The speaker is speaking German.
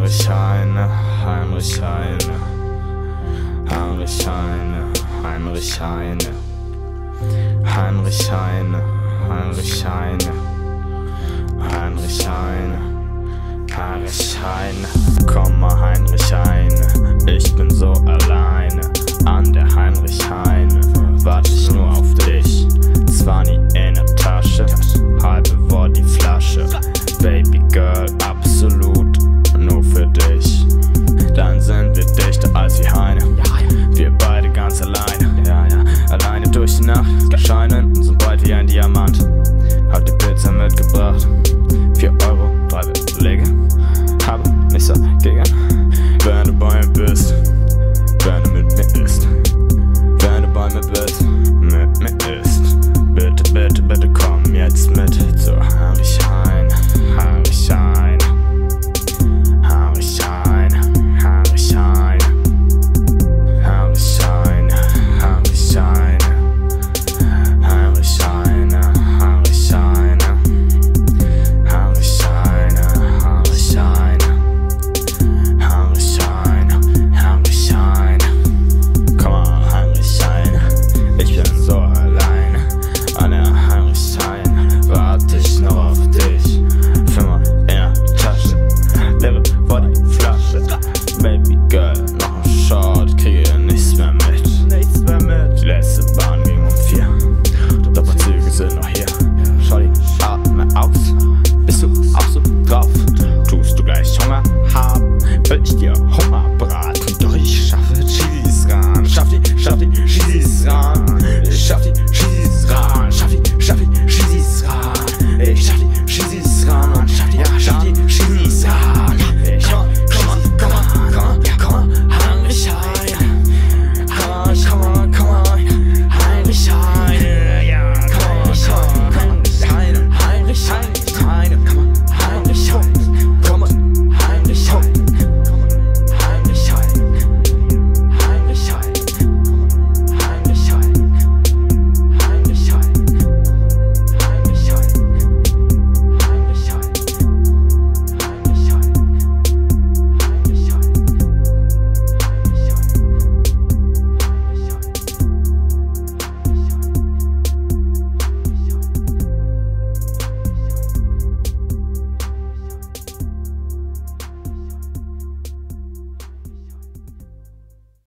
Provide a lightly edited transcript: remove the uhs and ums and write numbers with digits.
Heinrich Heine, Heinrich Heine, Heinrich Heine, Heinrich Heine, Heinrich Heine, Heinrich Heine, Heinrich Heine, Heinrich Heine. Komm mal Heinrich Heine, ich bin so alleine. An der Heinrich Heine warte ich nur auf dich. Zwar nie in der Tasche, halbe war die Flasche. Baby Girl, absolut nur für dich. Dann sind wir dichter als wie Heine. Wir beide ganz alleine, ja, ja. Alleine durch die Nacht, scheinen und sind beide wie ein Diamant. Hab die Pizza mitgebracht, 4 Euro, 3 Belege.